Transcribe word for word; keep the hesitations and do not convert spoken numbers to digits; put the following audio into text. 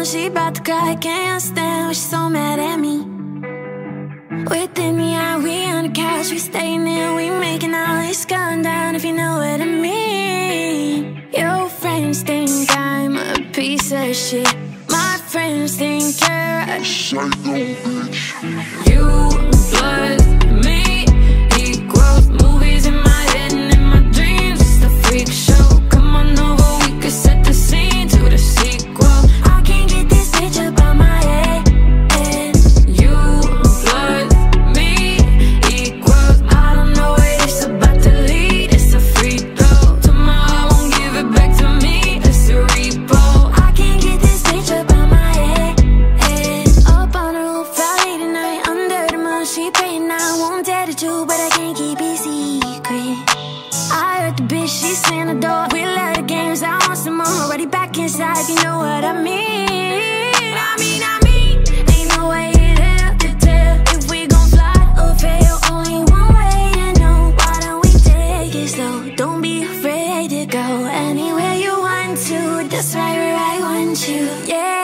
on, she about to cry, can't stand when she's so mad at me. Within me, yeah, we on the couch, we staying there, we making out, it's going down if you know what I mean. Your friends think I'm a piece of shit, my friends think you're a psycho bitch. You plus me equals movies in my head and in my dreams, it's a freak show. Come on over, we could set the scene to the sequel. I can't get this bitch up on my head. You plus me equals, I don't know where this about to lead, it's a free throw. Tomorrow I won't give it back to me, it's a repo. I can't get this bitch up on my head. Up on the roof, Friday tonight, under the moon, she praying I won't tell the truth, but I can't keep it secret. I heard the bitch, she slammed the door. We love the games, I want some more. Already back inside, if you know what I mean. I mean, I mean, ain't no way there to tell if we gon' fly or fail. Only one way to know, why don't we take it slow? Don't be afraid to go anywhere you want to. That's right where I want you, yeah.